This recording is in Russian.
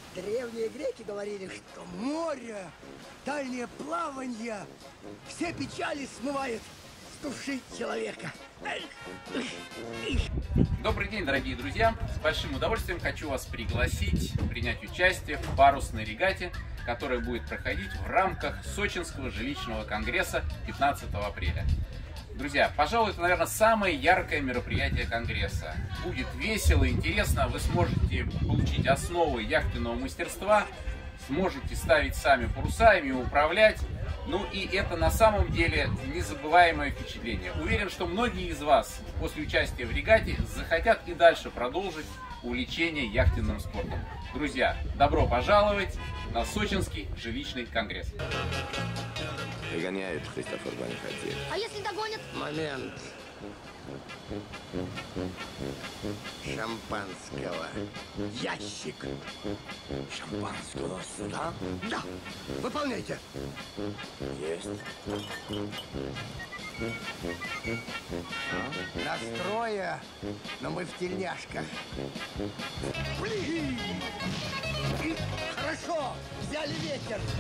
Древние греки говорили, что море, дальнее плаванье, все печали смывает с души человека. Добрый день, дорогие друзья! С большим удовольствием хочу вас пригласить принять участие в парусной регате, которая будет проходить в рамках Сочинского жилищного конгресса 15 апреля. Друзья, пожалуй, это, наверное, самое яркое мероприятие конгресса. Будет весело, интересно, вы сможете получить основы яхтенного мастерства, сможете ставить сами паруса, ими управлять. Ну и это на самом деле незабываемое впечатление. Уверен, что многие из вас после участия в регате захотят и дальше продолжить увлечение яхтенным спортом. Друзья, добро пожаловать на Сочинский жилищный конгресс. Догоняют, Христофор Банихати. А если догонят? Момент. Шампанского. Ящик. Шампанского сюда? Да. Выполняйте. Есть. Настроя, но мы в тельняшках. Блин! Хорошо, взяли ветер.